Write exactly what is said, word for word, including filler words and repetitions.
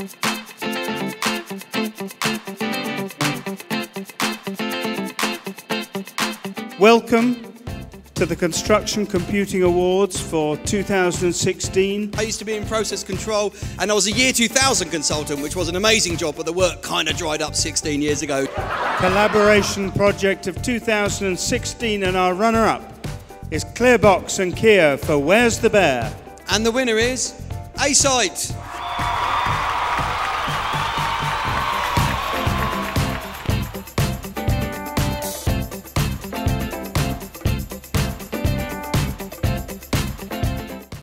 Welcome to the Construction Computing Awards for two thousand sixteen. I used to be in process control and I was a year two thousand consultant, which was an amazing job, but the work kind of dried up sixteen years ago. Collaboration project of two thousand sixteen, and our runner-up is Clearbox and Kia for Where's the Bear? And the winner is Asite.